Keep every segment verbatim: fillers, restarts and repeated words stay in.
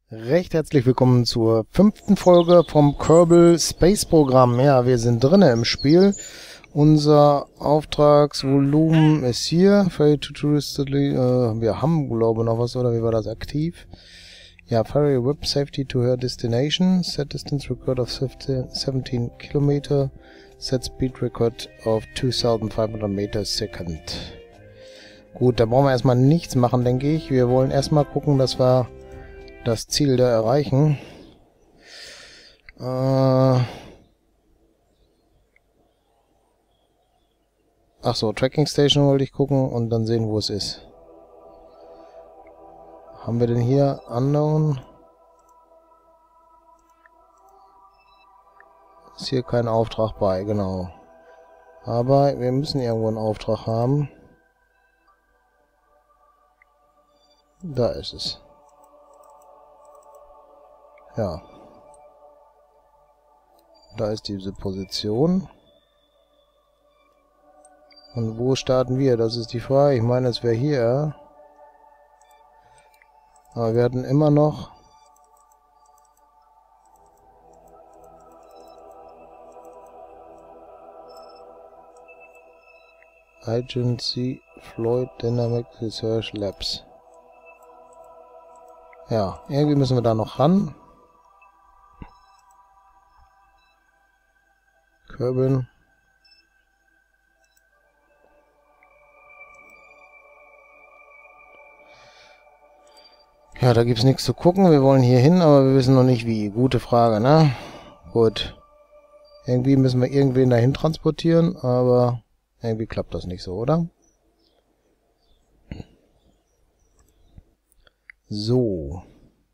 Recht herzlich willkommen zur fünften Folge vom Kerbal Space Programm. Ja, wir sind drinnen im Spiel. Unser Auftragsvolumen ist hier. Ferry to Touristically. Äh, wir haben, glaube ich, noch was, oder wie war das aktiv? Ja, Ferry Whip Safety to her destination. Set Distance Record of seventeen Kilometer. Set Speed Record of twenty-five hundred Meter second. Gut, da brauchen wir erstmal nichts machen, denke ich. Wir wollen erstmal gucken, dass wir das Ziel da erreichen. Äh Ach so, Tracking Station wollte ich gucken und dann sehen, wo es ist. Haben wir denn hier Unknown? Ist hier kein Auftrag bei, genau. Aber wir müssen irgendwo einen Auftrag haben. Da ist es. Ja. Da ist diese Position. Und wo starten wir? Das ist die Frage. Ich meine, es wäre hier. Aber wir hatten immer noch Agency Fluid Dynamic Research Labs. Ja, irgendwie müssen wir da noch ran. Kerbal. Ja, da gibt's nichts zu gucken. Wir wollen hier hin, aber wir wissen noch nicht wie. Gute Frage, ne? Gut. Irgendwie müssen wir irgendwen dahin transportieren, aber irgendwie klappt das nicht so, oder? So.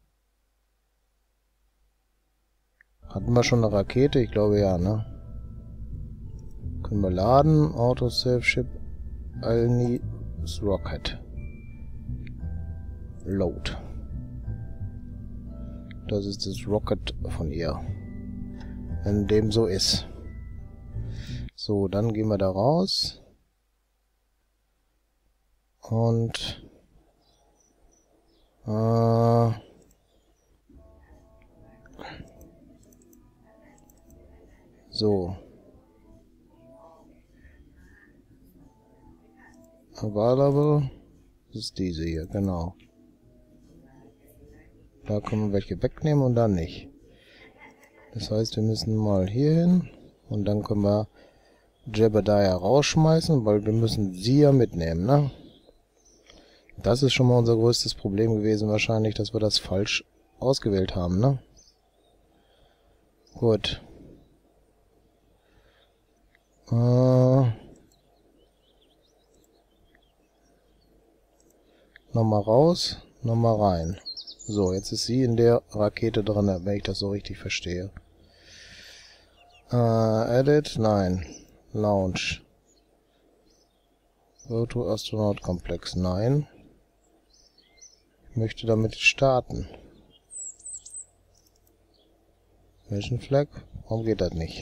Hatten wir schon eine Rakete? Ich glaube ja, ne? Können wir laden. Autosave Ship Alni's Rocket. Load. Das ist das Rocket von ihr. Wenn dem so ist. So, dann gehen wir da raus. Und äh, so. Available. Das ist diese hier, genau. Da können wir welche wegnehmen und dann nicht. Das heißt, wir müssen mal hier hin und dann können wir Jebediah rausschmeißen, weil wir müssen sie ja mitnehmen, ne? Das ist schon mal unser größtes Problem gewesen wahrscheinlich, dass wir das falsch ausgewählt haben, ne? Gut. Äh nochmal raus, nochmal rein. So, jetzt ist sie in der Rakete drin, wenn ich das so richtig verstehe. Äh, Edit, nein. Launch. Go to Astronaut Complex, nein. Ich möchte damit starten. Mission Flag, warum geht das nicht?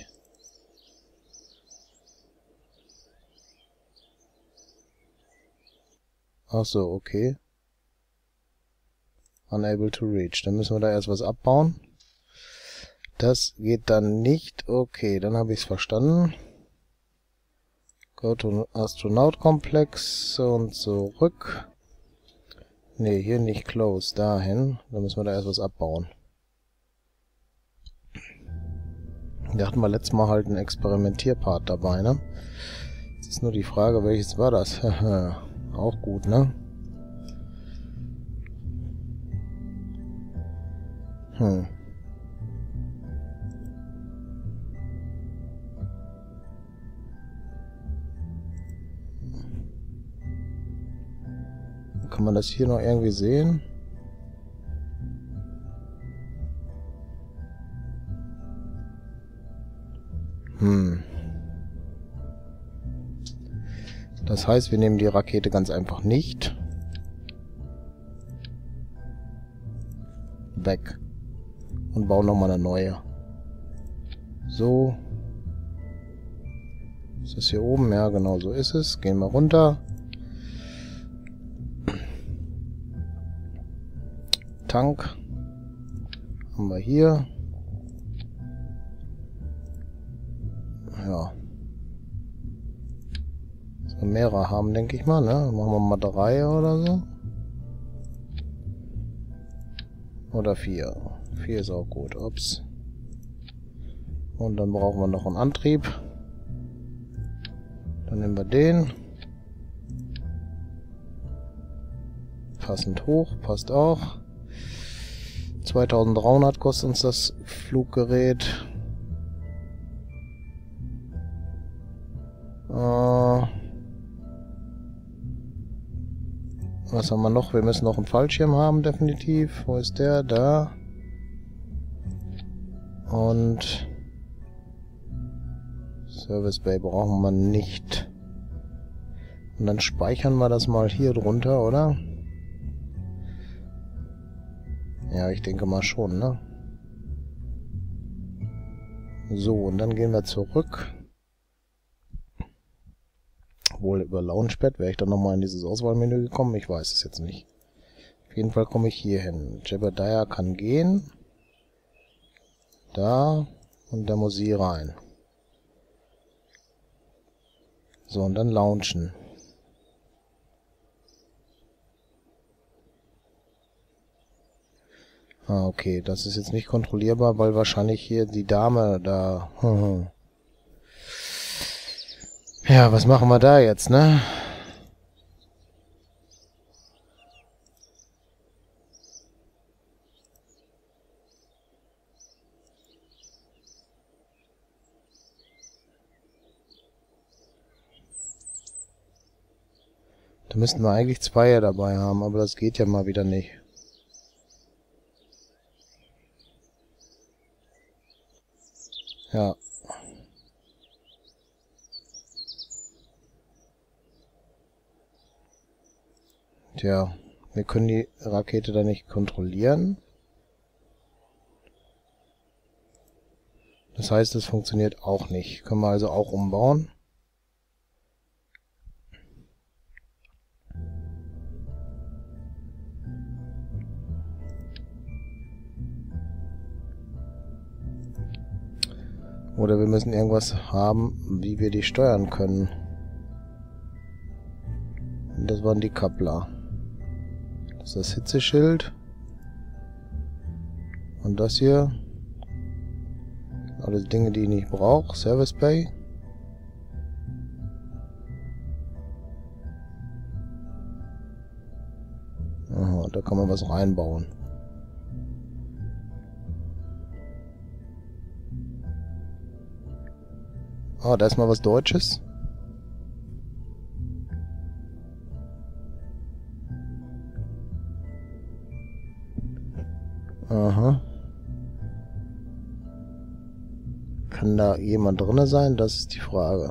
Ach so, okay. Unable to reach. Dann müssen wir da erst was abbauen. Das geht dann nicht. Okay, dann habe ich es verstanden. Go to Astronaut Complex und zurück. Ne, hier nicht close. Dahin. Dann müssen wir da erst was abbauen. Da hatten wir letztes Mal halt einen Experimentierpart dabei, ne? Jetzt ist nur die Frage, welches war das? Auch gut, ne? Hm. Kann man das hier noch irgendwie sehen? Hm. Das heißt, wir nehmen die Rakete ganz einfach nicht weg. Und bauen nochmal eine neue. So. Ist das hier oben? Ja, genau so ist es. Gehen wir runter. Tank. Haben wir hier. Ja. Dass wir mehrere haben, denke ich mal, ne? Machen wir mal drei oder so. Oder vier. Vier ist auch gut. Ups. Und dann brauchen wir noch einen Antrieb. Dann nehmen wir den. Passend hoch, passt auch. zweitausenddreihundert kostet uns das Fluggerät. Äh, was haben wir noch? Wir müssen noch einen Fallschirm haben, definitiv. Wo ist der? Da. Und Service Bay brauchen wir nicht. Und dann speichern wir das mal hier drunter, oder? Ja, ich denke mal schon, ne? So, und dann gehen wir zurück. Wohl über Launchpad. Wäre ich dann nochmal in dieses Auswahlmenü gekommen? Ich weiß es jetzt nicht. Auf jeden Fall komme ich hier hin. Jebediah kann gehen. Da. Und der muss hier rein. So, und dann launchen. Ah, okay. Das ist jetzt nicht kontrollierbar, weil wahrscheinlich hier die Dame da... Ja, was machen wir da jetzt, ne? Da müssten wir eigentlich zwei dabei haben, aber das geht ja mal wieder nicht. Ja. Tja, wir können die Rakete da nicht kontrollieren. Das heißt, es funktioniert auch nicht. Können wir also auch umbauen. Oder wir müssen irgendwas haben, wie wir die steuern können. Das waren die Kappler. Das ist das Hitzeschild. Und das hier. Alles Dinge, die ich nicht brauche. Service Bay. Aha, da kann man was reinbauen. Ah, da ist mal was Deutsches. Aha. Kann da jemand drin sein? Das ist die Frage.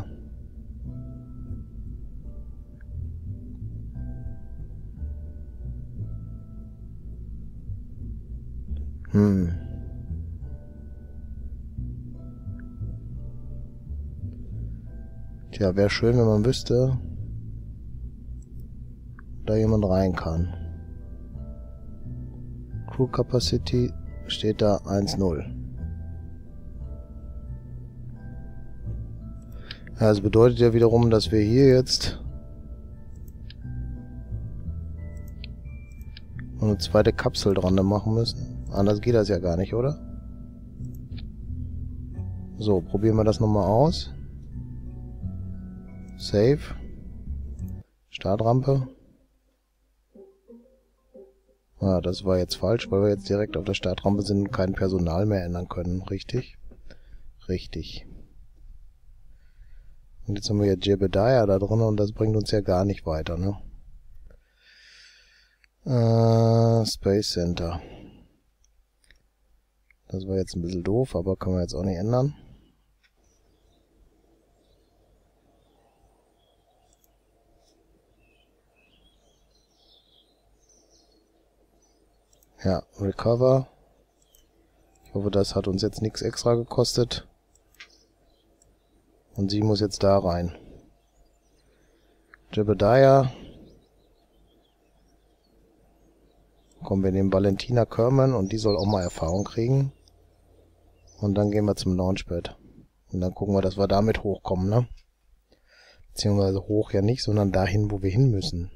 Hm. Tja, wäre schön, wenn man wüsste, da jemand rein kann. Crew Capacity steht da eins null. Ja, das bedeutet ja wiederum, dass wir hier jetzt noch eine zweite Kapsel dran machen müssen. Anders geht das ja gar nicht, oder? So, probieren wir das nochmal aus. Save. Startrampe. Ah, das war jetzt falsch, weil wir jetzt direkt auf der Startrampe sind und kein Personal mehr ändern können. Richtig? Richtig. Und jetzt haben wir ja Jebediah da drin und das bringt uns ja gar nicht weiter, ne? Äh, Space Center. Das war jetzt ein bisschen doof, aber können wir jetzt auch nicht ändern. Ja, Recover. Ich hoffe, das hat uns jetzt nichts extra gekostet. Und sie muss jetzt da rein. Jebediah. Kommen wir den Valentina Kerman und die soll auch mal Erfahrung kriegen. Und dann gehen wir zum Launchpad. Und dann gucken wir, dass wir damit hochkommen, ne? Beziehungsweise hoch ja nicht, sondern dahin, wo wir hin müssen.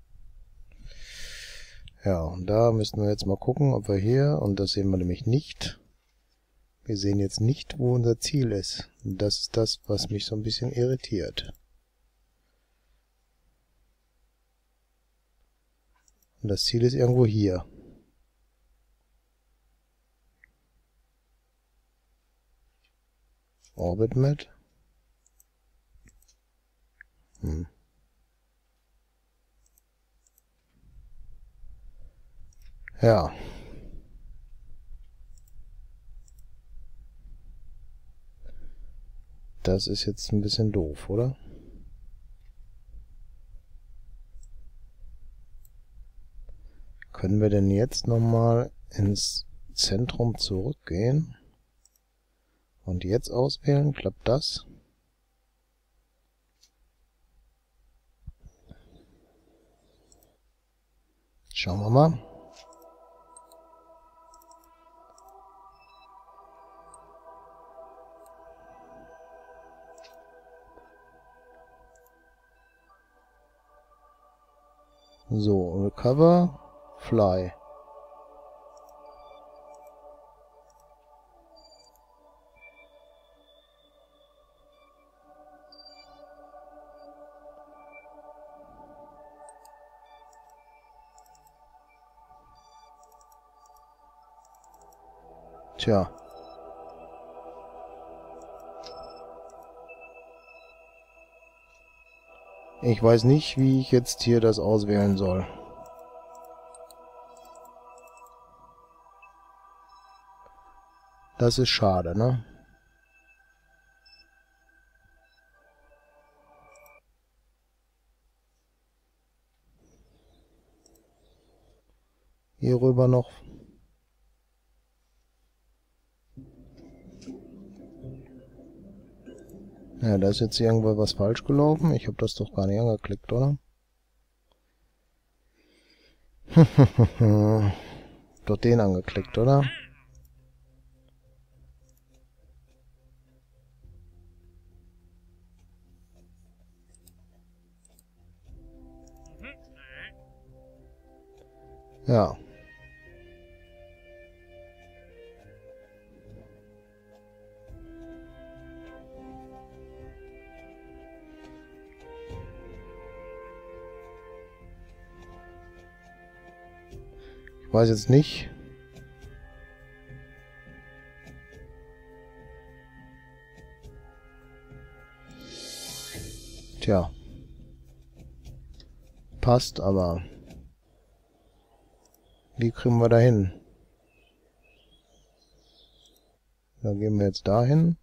Ja, und da müssen wir jetzt mal gucken, ob wir hier, und das sehen wir nämlich nicht. Wir sehen jetzt nicht, wo unser Ziel ist. Und das ist das, was mich so ein bisschen irritiert. Und das Ziel ist irgendwo hier. Orbit Map. Hm. Ja. Das ist jetzt ein bisschen doof, oder? Können wir denn jetzt nochmal ins Zentrum zurückgehen? Und jetzt auswählen? Klappt das? Schauen wir mal. So, Recover, Fly. Tja. Ich weiß nicht, wie ich jetzt hier das auswählen soll. Das ist schade, ne? Hier rüber noch. Ja, da ist jetzt irgendwo was falsch gelaufen. Ich habe das doch gar nicht angeklickt, oder? Doch den angeklickt, oder? Ja. Ich weiß jetzt nicht. Tja. Passt, aber wie kriegen wir da hin? Da gehen wir jetzt dahin.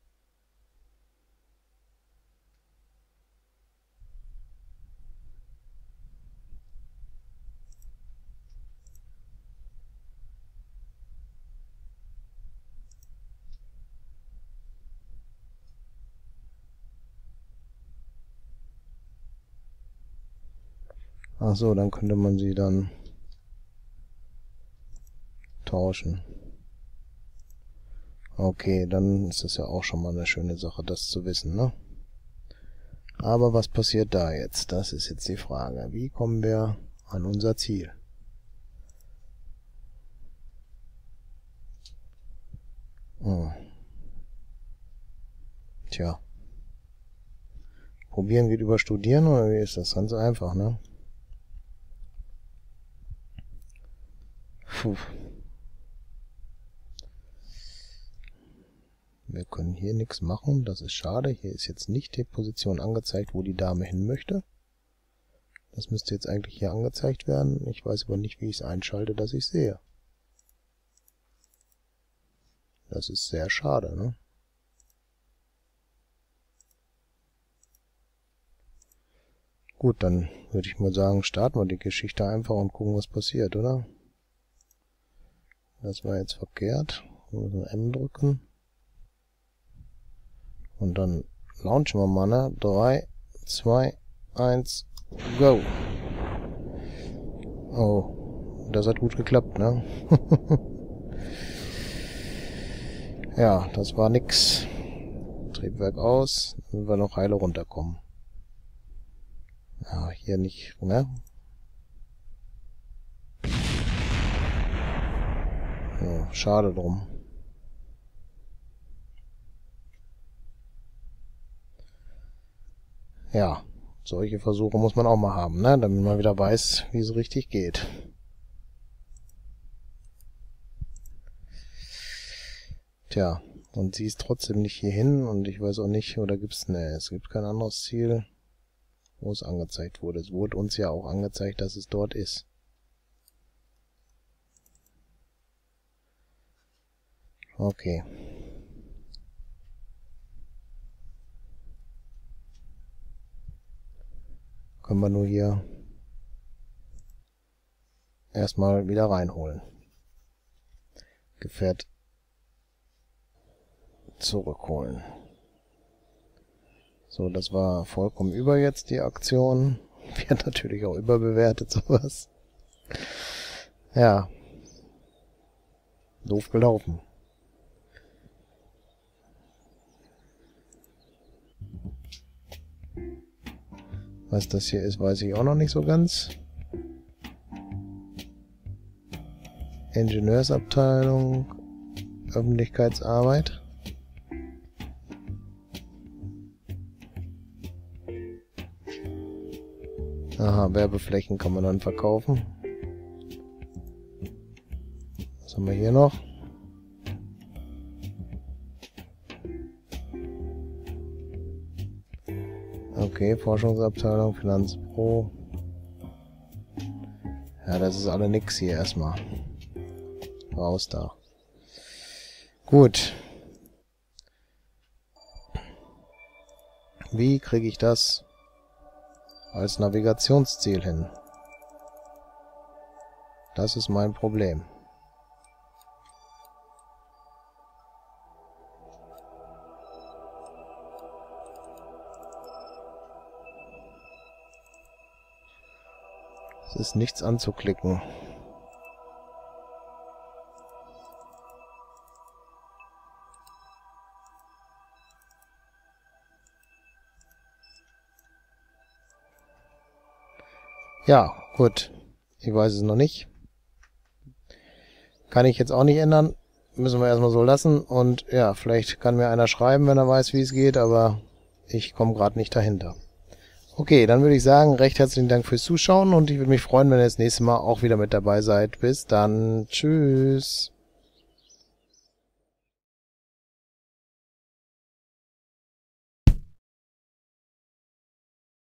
Ach so, dann könnte man sie dann tauschen. Okay, dann ist das ja auch schon mal eine schöne Sache, das zu wissen, ne? Aber was passiert da jetzt? Das ist jetzt die Frage. Wie kommen wir an unser Ziel? Hm. Tja. Probieren geht über Studieren, oder wie ist das? Ganz einfach, ne? Puh. Wir können hier nichts machen, das ist schade. Hier ist jetzt nicht die Position angezeigt, wo die Dame hin möchte. Das müsste jetzt eigentlich hier angezeigt werden. Ich weiß aber nicht, wie ich es einschalte, dass ich sehe. Das ist sehr schade, ne? Gut, dann würde ich mal sagen, starten wir die Geschichte einfach und gucken, was passiert, oder? Das war jetzt verkehrt. Wir müssen M drücken. Und dann launchen wir mal, ne? drei, zwei, eins, go! Oh, Das hat gut geklappt, ne? Ja, das war nix. Triebwerk aus, damit wir noch heile runterkommen. Ja, hier nicht, ne? Ja, schade drum. Ja, solche Versuche muss man auch mal haben, ne? Damit man wieder weiß, wie es richtig geht. Tja, und sie ist trotzdem nicht hierhin und ich weiß auch nicht, oder gibt's, ne, es gibt kein anderes Ziel, wo es angezeigt wurde. Es wurde uns ja auch angezeigt, dass es dort ist. Okay. Können wir nur hier erstmal wieder reinholen. Gefährt zurückholen. So, das war vollkommen über jetzt, die Aktion. Wird natürlich auch überbewertet, sowas. Ja. Doof gelaufen. Was das hier ist, weiß ich auch noch nicht so ganz. Ingenieursabteilung, Öffentlichkeitsarbeit. Aha, Werbeflächen kann man dann verkaufen. Was haben wir hier noch? Okay, Forschungsabteilung, Finanzpro. Ja, das ist alle nix hier erstmal. Raus da. Gut. Wie kriege ich das als Navigationsziel hin? Das ist mein Problem. Es ist nichts anzuklicken. Ja, gut. Ich weiß es noch nicht. Kann ich jetzt auch nicht ändern. Müssen wir erstmal so lassen. Und ja, vielleicht kann mir einer schreiben, wenn er weiß, wie es geht, aber ich komme gerade nicht dahinter. Okay, dann würde ich sagen, recht herzlichen Dank fürs Zuschauen und ich würde mich freuen, wenn ihr das nächste Mal auch wieder mit dabei seid. Bis dann. Tschüss.